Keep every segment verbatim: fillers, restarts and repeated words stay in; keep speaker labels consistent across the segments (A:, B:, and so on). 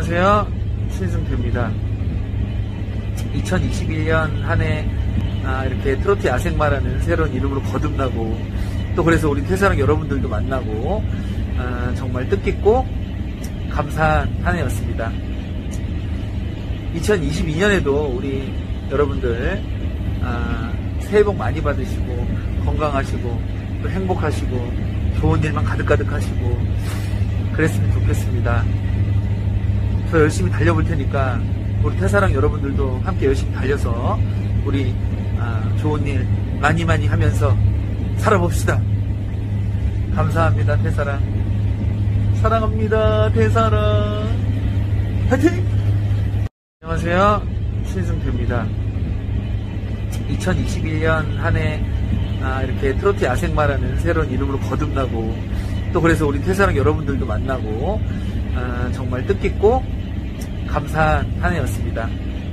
A: 안녕하세요. 신승표입니다. 이천이십일 년 한 해 아, 이렇게 트로트 야생마라는 새로운 이름으로 거듭나고 또 그래서 우리 퇴사랑 여러분들도 만나고 아, 정말 뜻깊고 감사한 한 해였습니다. 이천이십이 년에도 우리 여러분들 아, 새해 복 많이 받으시고 건강하시고 또 행복하시고 좋은 일만 가득가득 하시고 그랬으면 좋겠습니다. 더 열심히 달려볼 테니까 우리 퇴사랑 여러분들도 함께 열심히 달려서 우리 아, 좋은 일 많이 많이 하면서 살아봅시다. 감사합니다. 퇴사랑 사랑합니다. 퇴사랑 화이팅! 안녕하세요. 신승표입니다. 이천이십일 년 한 해 아, 이렇게 트로트 야생마라는 새로운 이름으로 거듭나고 또 그래서 우리 퇴사랑 여러분들도 만나고 아, 정말 뜻깊고 감사한 한 해였습니다.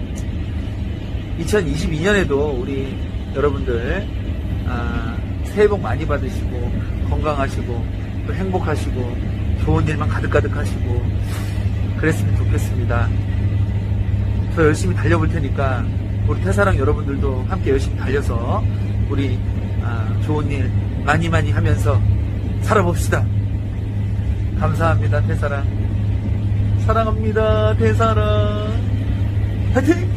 A: 이천이십이 년에도 우리 여러분들 아, 새해 복 많이 받으시고 건강하시고 또 행복하시고 좋은 일만 가득가득 하시고 그랬으면 좋겠습니다. 더 열심히 달려볼 테니까 우리 퇴사랑 여러분들도 함께 열심히 달려서 우리 아, 좋은 일 많이 많이 하면서 살아봅시다. 감사합니다. 퇴사랑 사랑합니다. 퇴사랑 화이팅!